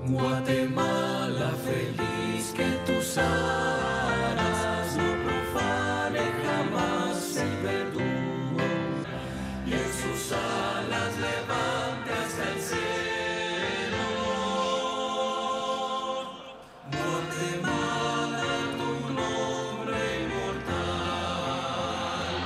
Guatemala feliz que tus alas no profane jamás el verdugo y en sus alas levante hasta el cielo. Guatemala, tu nombre inmortal.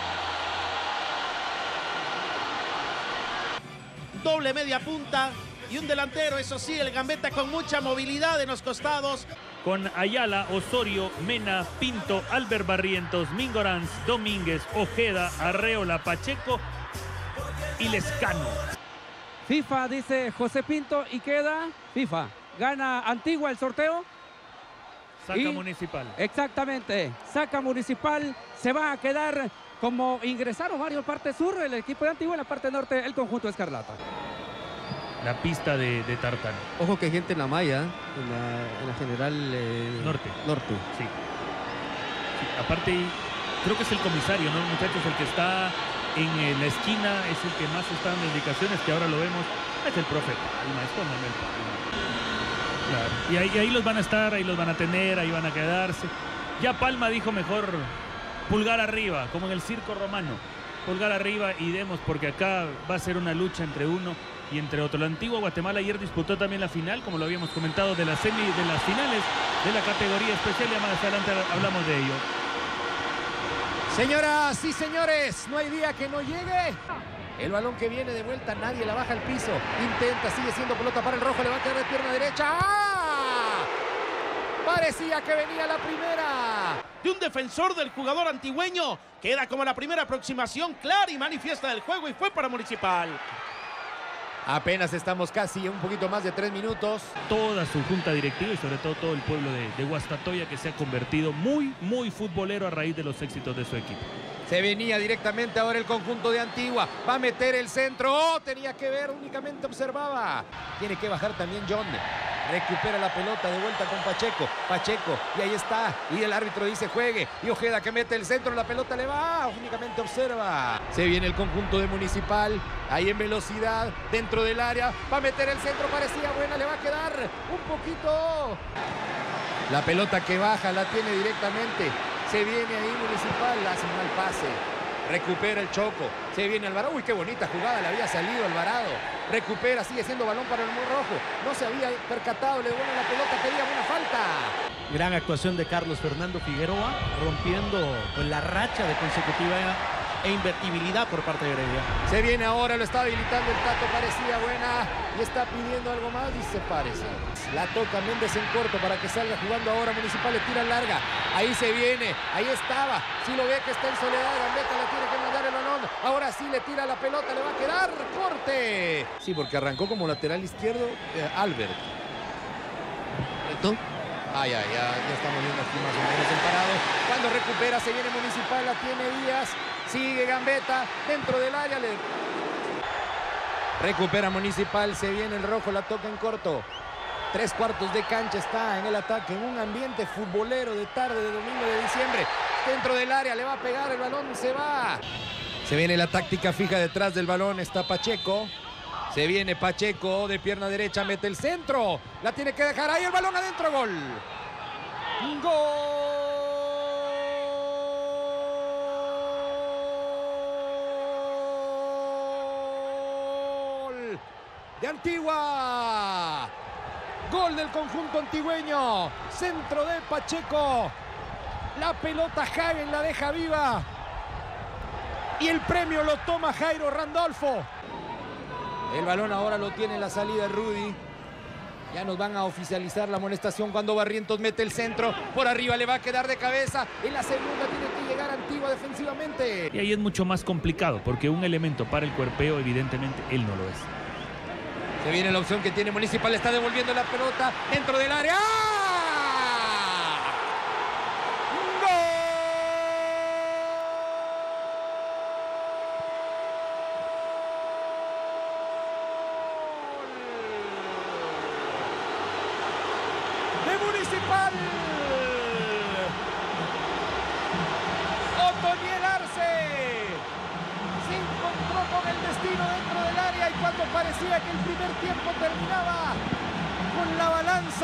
Doble media punta y un delantero, eso sí, el Gambetta con mucha movilidad en los costados. Con Ayala, Osorio, Mena, Pinto, Albert Barrientos, Mingoranz, Domínguez, Ojeda, Arreola, Pacheco y Lescano. FIFA, dice José Pinto, y queda FIFA. Gana Antigua el sorteo. Saca Municipal. Exactamente, saca Municipal. Se va a quedar como ingresaron varios parte sur, el equipo de Antigua, en la parte norte, el conjunto Escarlata. La pista de Tartán. Ojo que hay gente en la malla, en la general Norte. Sí. Sí, aparte, creo que es el comisario, ¿no, muchachos? El que está en la esquina, es el que más está dando indicaciones, que ahora lo vemos. Es el profe Palma, es con Manuel Palma. Claro. Y ahí los van a estar, ahí los van a tener, ahí van a quedarse. Ya Palma dijo mejor pulgar arriba, como en el circo romano. Pulgar arriba y demos, porque acá va a ser una lucha entre uno y entre otro. La Antigua Guatemala ayer disputó también la final, como lo habíamos comentado, de las finales de la categoría especial, y más adelante hablamos de ello. Señoras y señores, no hay día que no llegue. El balón que viene de vuelta, nadie la baja al piso. Intenta, sigue siendo pelota para el rojo, le va a caer de pierna derecha. ¡Ah! Parecía que venía la primera. De un defensor del jugador antigüeño, queda como la primera aproximación clara y manifiesta del juego, y fue para Municipal. Apenas estamos casi un poquito más de 3 minutos. Toda su junta directiva y sobre todo el pueblo de Guastatoya, que se ha convertido muy futbolero a raíz de los éxitos de su equipo. Se venía directamente ahora el conjunto de Antigua. Va a meter el centro. ¡Oh! Tenía que ver, únicamente observaba. Tiene que bajar también John. Recupera la pelota de vuelta con Pacheco. Pacheco, y ahí está. Y el árbitro dice juegue. Y Ojeda que mete el centro, la pelota le va. Únicamente observa. Se viene el conjunto de Municipal. Ahí en velocidad, dentro del área. Va a meter el centro, parecía buena. Le va a quedar un poquito. La pelota que baja la tiene directamente. Se viene ahí Municipal, hace un mal pase. Recupera el Choco. Se viene Alvarado. Uy, qué bonita jugada, le había salido Alvarado. Recupera, sigue siendo balón para el Muy Rojo. No se había percatado, le devuelve la pelota, pedía buena falta. Gran actuación de Carlos Fernando Figueroa, rompiendo pues, la racha de consecutiva e invertibilidad por parte de Heredia. Se viene ahora, lo está habilitando el Tato, parecía buena. Y está pidiendo algo más, dice parece. La toca Méndez en corto para que salga jugando ahora Municipal, le tira larga. Ahí se viene, ahí estaba. Si lo ve que está en soledad, Gambetta la tiene que mandar el balón. Ahora sí le tira la pelota, le va a quedar corte. Sí, porque arrancó como lateral izquierdo Albert. Ya estamos viendo aquí más o menos el parado. Cuando recupera, se viene Municipal, la tiene Díaz. Sigue Gambetta dentro del área. Recupera Municipal, se viene el rojo, la toca en corto. 3/4 de cancha está en el ataque, en un ambiente futbolero de tarde de domingo de diciembre. Dentro del área, le va a pegar, el balón se va. Se viene la táctica fija detrás del balón, está Pacheco. Se viene Pacheco de pierna derecha, mete el centro. La tiene que dejar ahí, el balón adentro, gol. ¡Gol de Antigua! Gol del conjunto antigüeño. Centro de Pacheco. La pelota Hagen la deja viva. Y el premio lo toma Jairo Randolfo. El balón ahora lo tiene en la salida Rudy. Ya nos van a oficializar la amonestación cuando Barrientos mete el centro. Por arriba le va a quedar de cabeza. En la segunda tiene que llegar Antigua defensivamente. Y ahí es mucho más complicado, porque un elemento para el cuerpeo, evidentemente, él no lo es. Se viene la opción que tiene Municipal. Está devolviendo la pelota dentro del área. Municipal. Otoniel Arce se encontró con el destino dentro del área y cuando parecía que el primer tiempo terminaba con la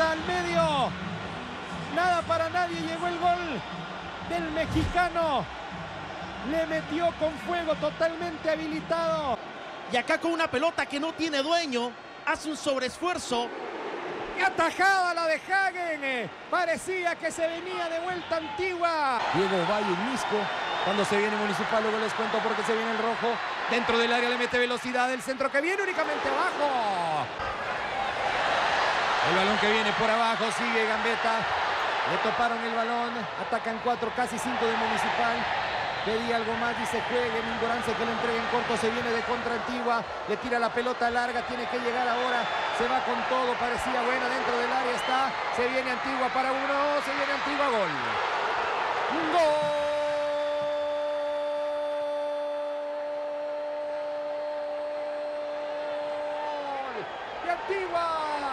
cruza al medio. Nada para nadie, llegó el gol del mexicano. Le metió con fuego, totalmente habilitado. Y acá con una pelota que no tiene dueño, hace un sobreesfuerzo. ¡Qué atajada la de Hagen! Parecía que se venía de vuelta Antigua. Diego Valle Misco. Cuando se viene Municipal, luego les cuento porque se viene el rojo. Dentro del área le mete velocidad. El centro que viene únicamente abajo. El balón que viene por abajo. Sigue Gambetta. Le toparon el balón. Atacan 4, casi 5 de Municipal. Pedía algo más, dice juegue, Mingorance que le entrega en corto, se viene de contra Antigua, le tira la pelota larga, tiene que llegar ahora, se va con todo, parecía buena, dentro del área está, se viene Antigua para uno, se viene Antigua, gol. ¡Gol! ¡De Antigua!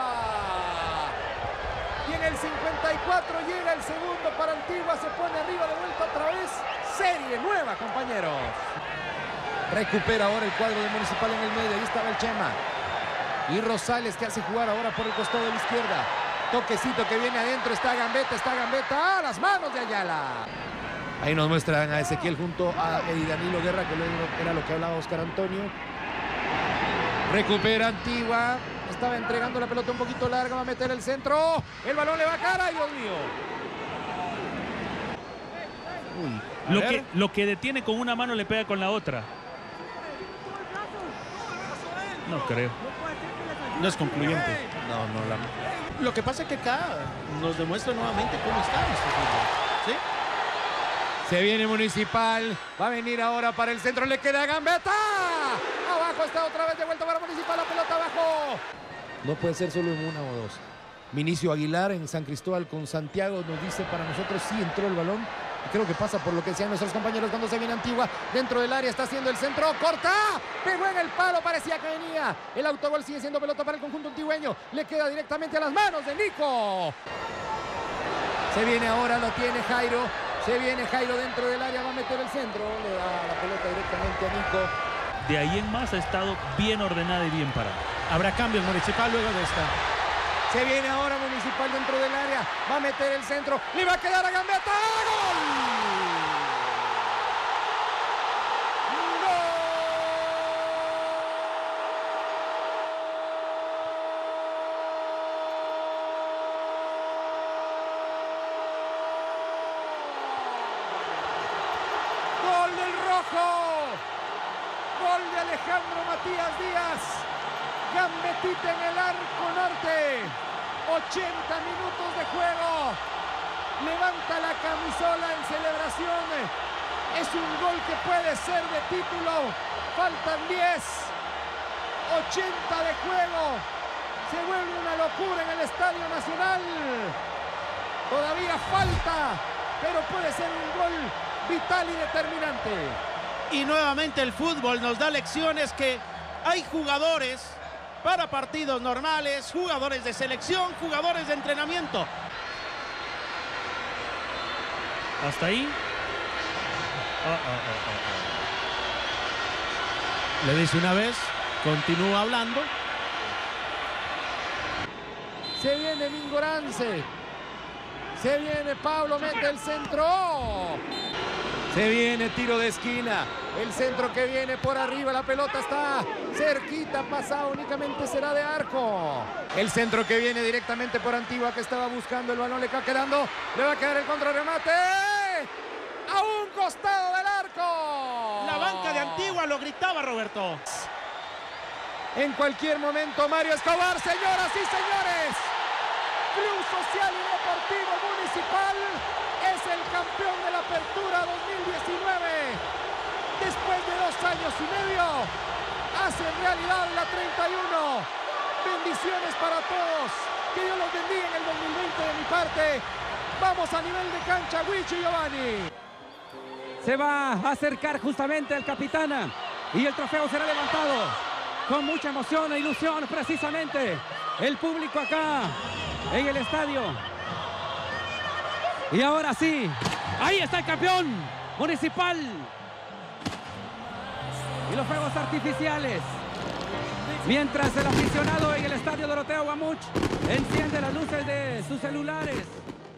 Y en el 54 llega el segundo para Antigua, se pone arriba de vuelta otra vez. Serie nueva, compañeros. Recupera ahora el cuadro de Municipal en el medio. Ahí estaba el Chema. Y Rosales que hace jugar ahora por el costado de la izquierda. Toquecito que viene adentro. Está Gambetta. ¡Ah! Las manos de Ayala. Ahí nos muestran a Ezequiel junto a Danilo Guerra, que luego era lo que hablaba Oscar Antonio. Recupera Antigua. Estaba entregando la pelota un poquito larga. Va a meter el centro. El balón le va a cara. ¡Ay, Dios mío! Lo que detiene con una mano le pega con la otra. No creo. No es concluyente. No. Lo que pasa es que acá nos demuestra nuevamente cómo está este fútbol. ¿Sí? Se viene Municipal. Va a venir ahora para el centro. Le queda Gambetta. Abajo está otra vez de vuelta para Municipal. La pelota abajo. No puede ser solo en una o dos. Vinicio Aguilar en San Cristóbal con Santiago nos dice para nosotros sí entró el balón. Creo que pasa por lo que decían nuestros compañeros cuando se viene Antigua. Dentro del área está haciendo el centro. ¡Corta! Pegó en el palo. Parecía que venía. El autogol sigue siendo pelota para el conjunto antigüeño. Le queda directamente a las manos de Nico. Se viene ahora. Lo tiene Jairo. Se viene Jairo dentro del área. Va a meter el centro. Le da la pelota directamente a Nico. De ahí en más ha estado bien ordenada y bien parada. Habrá cambios Municipal luego de esta. Se viene ahora Municipal dentro del área. Va a meter el centro. Le va a quedar a Gambetta. ¡Gol! ¡Gol del rojo! ¡Gol de Alejandro Matías Díaz! Gambetita en el arco norte. 80 minutos de juego. Levanta la camisola en celebración. Es un gol que puede ser de título. Faltan 10. 80 de juego. Se vuelve una locura en el Estadio Nacional. Todavía falta, pero puede ser un gol vital y determinante. Y nuevamente el fútbol nos da lecciones que hay jugadores para partidos normales, jugadores de selección, jugadores de entrenamiento. Hasta ahí. Le dice una vez, continúa hablando. Se viene Mingorance. Se viene Pablo, mete el centro. Se viene tiro de esquina. El centro que viene por arriba. La pelota está cerquita. Pasada únicamente será de arco. El centro que viene directamente por Antigua, que estaba buscando el balón. Le va quedando. Le va a quedar el contrarremate. A un costado del arco. La banca de Antigua lo gritaba Roberto. En cualquier momento Mario Escobar. Señoras y señores, Club Social y Deportivo Municipal es el campeón de la Apertura 2019. Después de 2 años y medio, hace realidad la 31. Bendiciones para todos. Que Dios los bendiga en el 2020 de mi parte. Vamos a nivel de cancha, Wicho y Giovanni. Se va a acercar justamente el capitán y el trofeo será levantado con mucha emoción e ilusión precisamente. El público acá en el estadio. Y ahora sí, ahí está el campeón Municipal. Y los fuegos artificiales. Mientras el aficionado en el estadio Doroteo Guamuch enciende las luces de sus celulares.